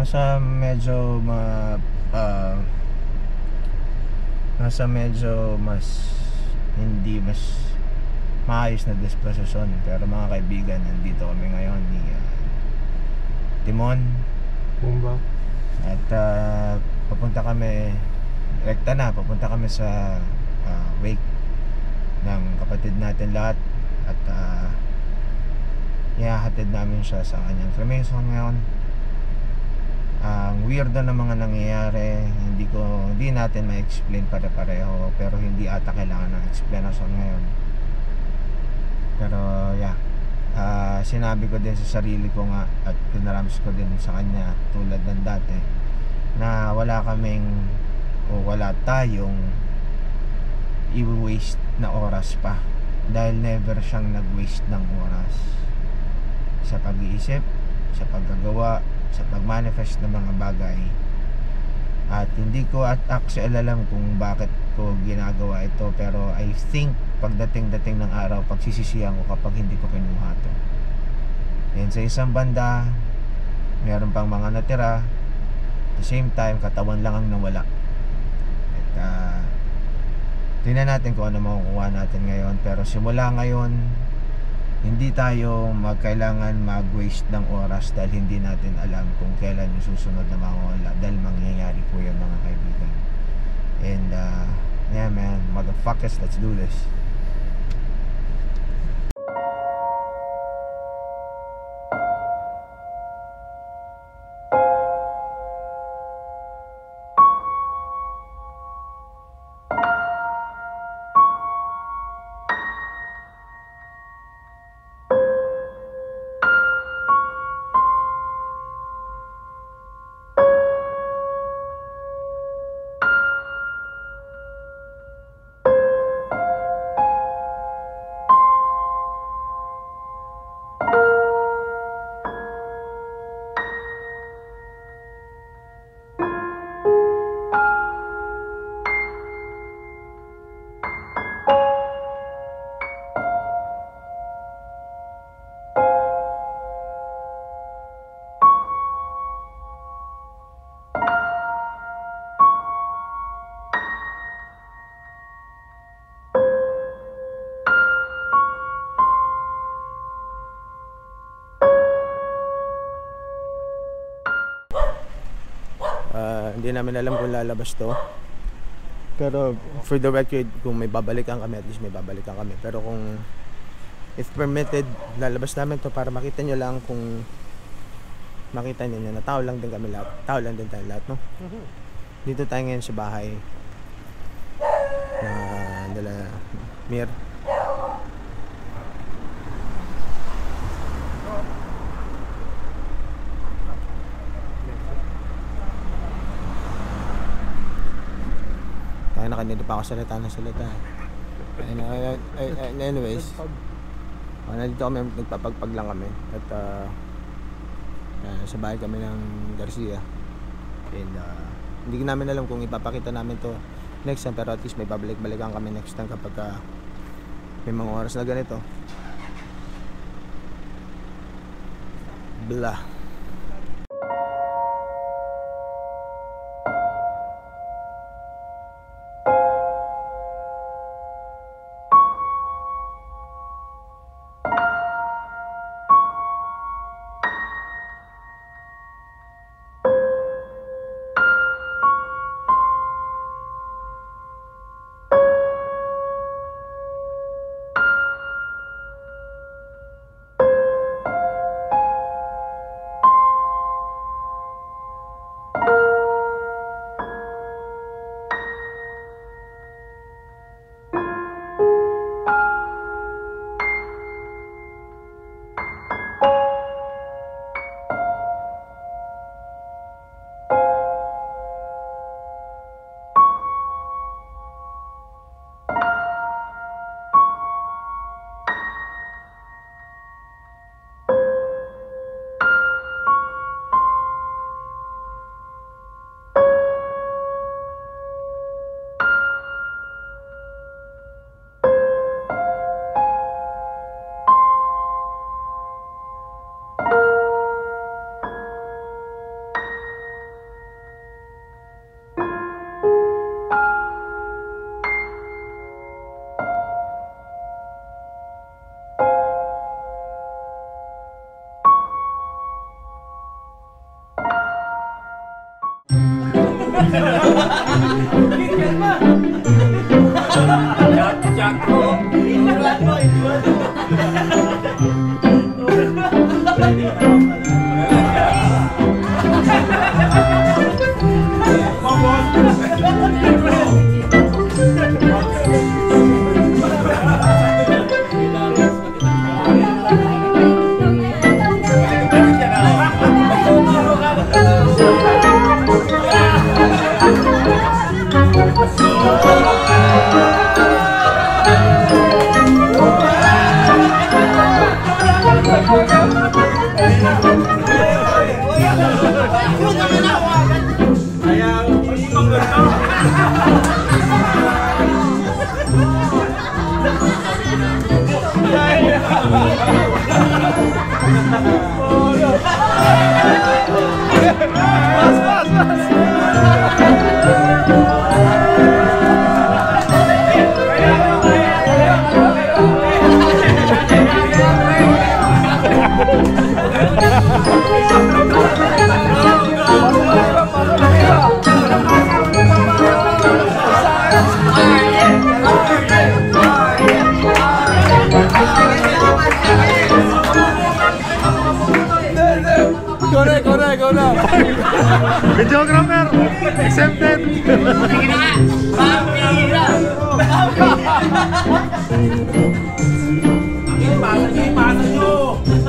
nasa medyo nasa medyo hindi mas maayos na disposisyon. Pero mga kaibigan, nandito kami ngayon ni Timon Pumba. at papunta kami sa wake ng kapatid natin lahat at ihahatid namin siya sa kanyang cremation ngayon. Ang weirdo na mga nangyayari, hindi natin ma-explain pare-pareho, pero hindi ata kailangan ng explanation ngayon. Pero sinabi ko din sa sarili ko nga at pinarams ko din sa kanya tulad ng dati na wala tayong i-waste na oras pa, dahil never siyang nag-waste ng oras sa pag-iisip, sa paggagawa, sa pag-manifest ng mga bagay. At hindi ko actually alam kung bakit ko ginagawa ito, pero I think pagdating ng araw, pagsisisihan ko kapag hindi ko kinuha to. And sa isang banda, meron pang mga natira. At the same time, katawan lang ang nawala. At tingnan natin kung ano makukuha natin ngayon. Pero simula ngayon, hindi tayo kailangan mag-waste ng oras, dahil hindi natin alam kung kailan yung susunod na mawawala, dahil mangyayari po yan, mga kaibigan. And yeah man, motherfuckers, let's do this. Hindi namin alam kung lalabas to, pero for the record, kung may babalikan kami, at least may babalikan kami. Pero kung if permitted, lalabas namin to para makita nyo lang, kung makita nyo na tao lang din kami lahat, tao lang din tayo lahat, no? Dito tayo ngayon sa bahay na nila Mir. Kanina pa ako salita. Anyways, nandito kami, nagpapagpag lang kami. At sa bahay kami ng Garcia. And hindi namin alam kung ipapakita namin to next time, pero at least may babalik-balikan kami next time kapag may mga oras na ganito. Blah. Go na. Videographer, accepted. Pasa nyo.